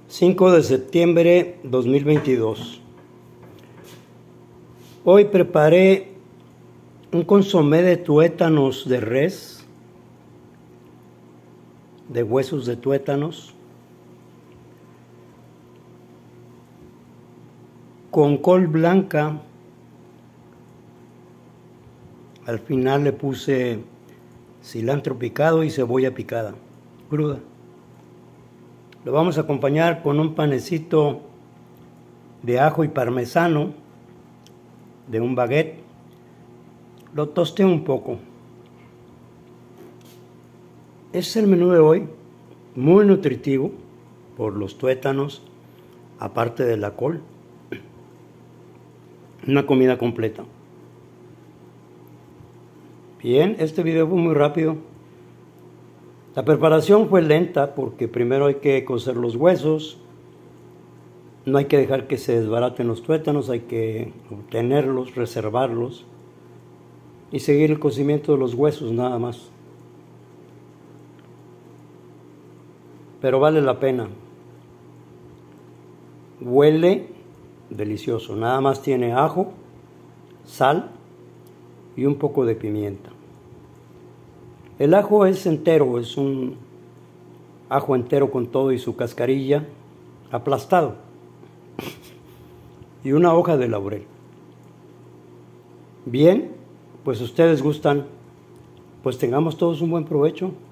5 de septiembre 2022. Hoy preparé un consomé de tuétanos de res, de huesos de tuétanos, con col blanca. Al final le puse cilantro picado y cebolla picada, cruda. Lo vamos a acompañar con un panecito de ajo y parmesano de un baguette. Lo tosté un poco. Es el menú de hoy, muy nutritivo por los tuétanos, aparte de la col. Una comida completa. Bien, este video fue muy rápido. La preparación fue lenta porque primero hay que cocer los huesos. No hay que dejar que se desbaraten los tuétanos, hay que obtenerlos, reservarlos y seguir el cocimiento de los huesos nada más. Pero vale la pena. Huele delicioso, nada más tiene ajo, sal y un poco de pimienta. El ajo es entero, es un ajo entero con todo y su cascarilla aplastado. Y una hoja de laurel. Bien, pues ustedes gustan, pues tengamos todos un buen provecho.